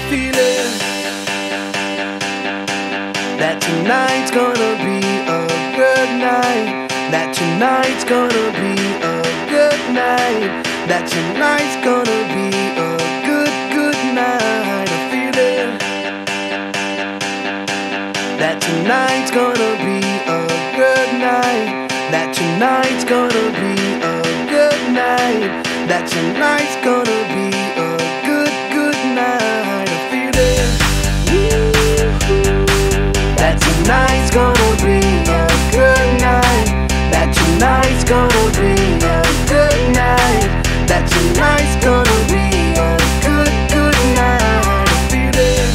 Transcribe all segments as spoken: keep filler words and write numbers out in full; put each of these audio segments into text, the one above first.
feeling that tonight's gonna be a good night. That tonight's gonna be a good night. That tonight's gonna be a good, good night. A feeling that tonight's gonna be a good night. That tonight's gonna be a good night. That tonight's gonna be a good, good night. A feeling that tonight's gonna be a good night. That tonight's gonna be a good night. That tonight's gonna be a good, good night. A feeling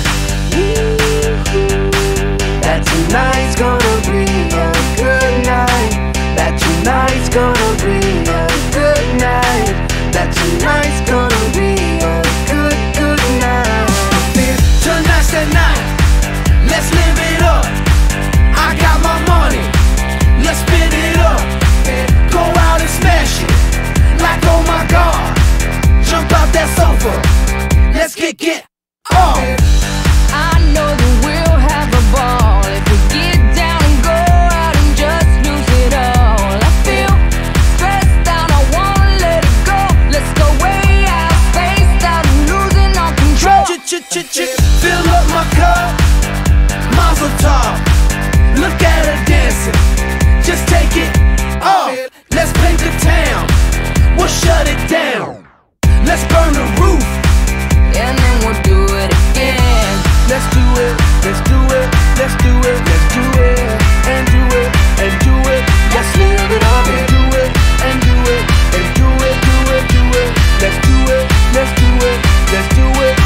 that tonight's gonna be a good night. That tonight's gonna be a good night. That tonight's gonna be a good, good night. Tonight's the night, let's live it up. I got my money, let's spin it up. Go out and smash it, like oh my God. Jump out that sofa, let's get, get on. I know that we'll have a ball if we get down and go out and just lose it all. I feel stressed out, I wanna let it go. Let's go way out, spaced out and losing all control. Ch-ch-ch-ch, fill up my cup, Mazel tov. Look at her dancing, just take it off. Let's paint the town, we'll shut it down. Let's burn the roof, and then we'll do it again. let's do it, let's do it, let's do it, let's do it, and do it, and do it. Let's live it up and do it, and do it, and do it, do it, do it. Let's do it, let's do it, let's do it.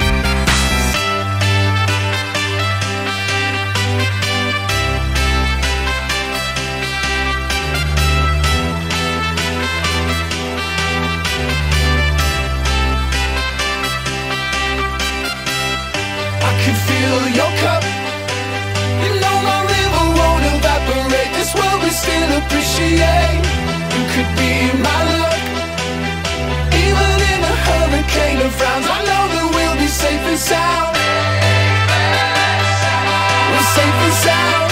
I can feel your cup. You know my river won't evaporate. This world we still appreciate. You could be my luck. Even in a hurricane of frowns, I know that we'll be safe and sound. We're safe and sound.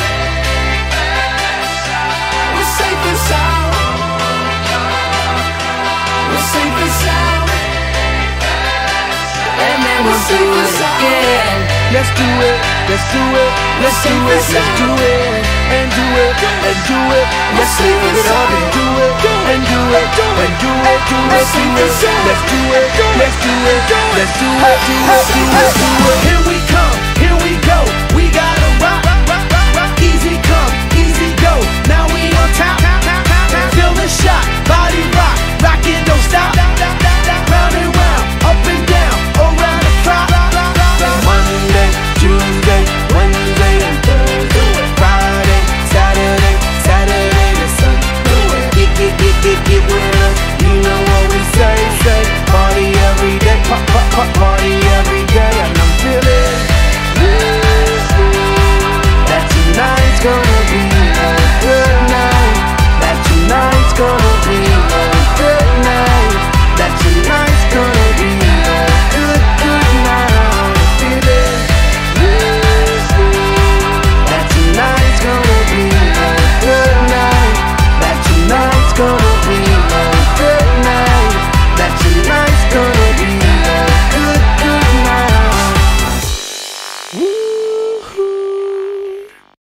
We're safe and sound. We're safe and sound. And then we'll do it again. Let's do it, let's do it, let's do it, let's do it, and do it, and do it. Let's live it up and do it, and do it, and do it, do it, do it. Let's do it, let's do it, let's do it, do it, do it.